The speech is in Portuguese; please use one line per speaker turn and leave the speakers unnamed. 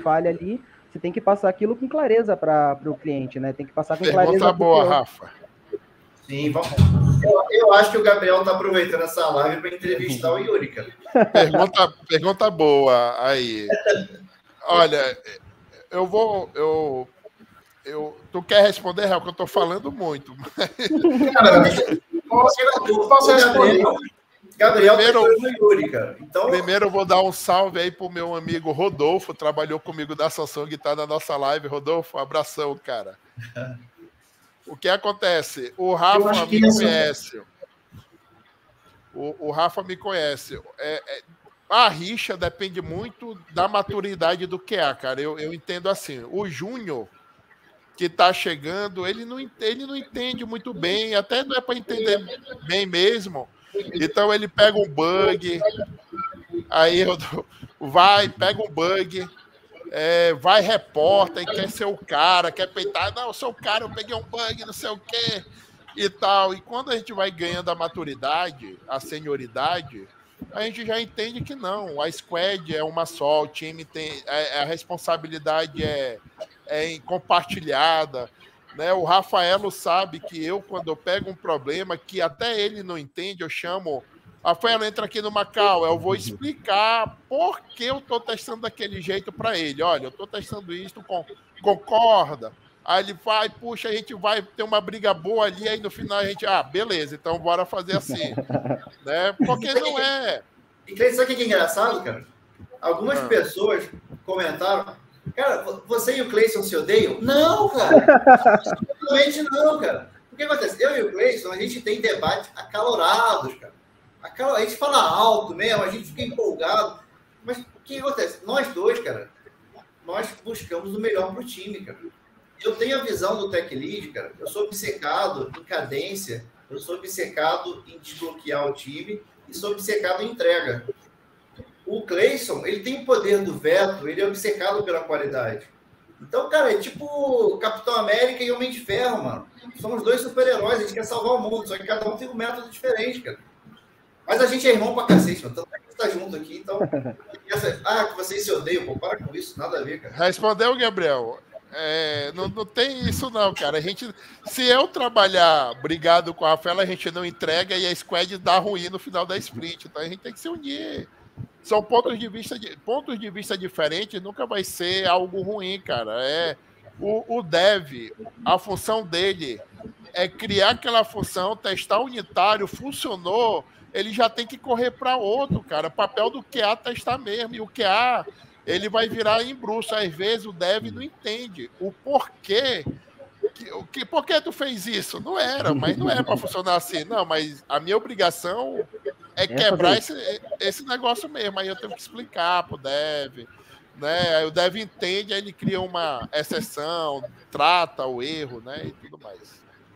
falha ali, você tem que passar aquilo com clareza para o cliente, né? Tem que passar com clareza.
Pergunta boa, Rafa.
Sim, eu acho que o Gabriel está aproveitando essa live para entrevistar o Yuri, cara.
Pergunta boa aí. Olha, tu quer responder, Real, que eu estou falando muito.
Cara, posso responder. Gabriel, Yuri, cara. Então...
Primeiro eu vou dar um salve aí pro meu amigo Rodolfo, trabalhou comigo da Samsung, tá na nossa live. Rodolfo, um abração, cara. O que acontece? O Rafa me conhece. O Rafa me conhece. A rixa depende muito da maturidade do QA, cara. Eu entendo assim. O Júnior, que tá chegando, ele não entende muito bem, até não é para entender bem mesmo. Então ele pega um bug, aí pega um bug, vai, reporta e quer ser o cara, quer peitar. Não, eu sou o cara, eu peguei um bug, não sei o quê e tal. E quando a gente vai ganhando a maturidade, a senioridade, a gente já entende que não. A squad é uma só, o time tem. A responsabilidade é compartilhada. Né? O Rafaelo sabe que quando eu pego um problema que até ele não entende, eu chamo. Rafael, entra aqui no Macau, eu vou explicar por que eu estou testando daquele jeito para ele. Olha, eu estou testando isso, concorda? Aí ele vai, puxa, a gente vai ter uma briga boa ali, aí no final a gente, beleza, então bora fazer assim. Né? Porque não é.
E sabe o que é engraçado, cara? Algumas pessoas comentaram, cara, você e o Cleison se odeiam? Não, cara. Absolutamente não, cara. O que acontece? Eu e o Cleison, a gente tem debates acalorados, cara. A gente fala alto mesmo, a gente fica empolgado. Mas o que acontece? Nós dois, cara, nós buscamos o melhor pro time, cara. Eu tenho a visão do Tech Lead, cara. Eu sou obcecado em cadência, eu sou obcecado em desbloquear o time e sou obcecado em entrega. O Cleison, ele tem o poder do veto, ele é obcecado pela qualidade. Então, cara, é tipo Capitão América e Homem de Ferro, mano. Somos dois super-heróis, a gente quer salvar o mundo, só que cada um tem um método diferente, cara. Mas a gente é irmão pra cacete, mano. Então, a gente tá junto aqui, então... que vocês se odeiam, pô, para com isso, nada a ver, cara.
Respondeu, Gabriel. Não tem isso não, cara. Se eu trabalhar brigado com a Rafaela, a gente não entrega e a squad dá ruim no final da sprint. Então a gente tem que se unir. São pontos de vista diferentes, nunca vai ser algo ruim, cara. O dev, a função dele é criar aquela função, testar unitário, funcionou, ele já tem que correr para outro, cara. O papel do QA testar mesmo. E o QA, ele vai virar embruço. Às vezes o dev não entende o porquê. Por que tu fez isso? Não era, mas não é para funcionar assim. Não, mas a minha obrigação é quebrar esse negócio mesmo. Aí eu tenho que explicar pro dev. Né? Aí o dev entende, aí ele cria uma exceção, trata o erro, né? E tudo mais.